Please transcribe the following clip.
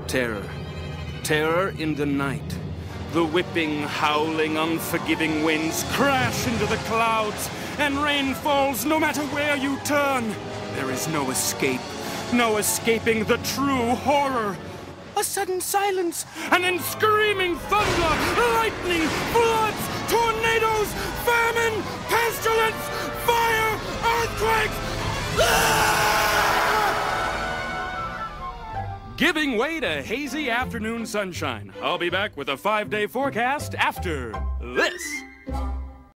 Terror. Terror in the night. The whipping, howling, unforgiving winds crash into the clouds, and rain falls no matter where you turn. There is no escape, no escaping the true horror. A sudden silence, and then screaming thunder, lightning, floods, tornadoes, famine, pestilence, fire, earthquakes! Giving way to hazy afternoon sunshine. I'll be back with a 5-day forecast after this.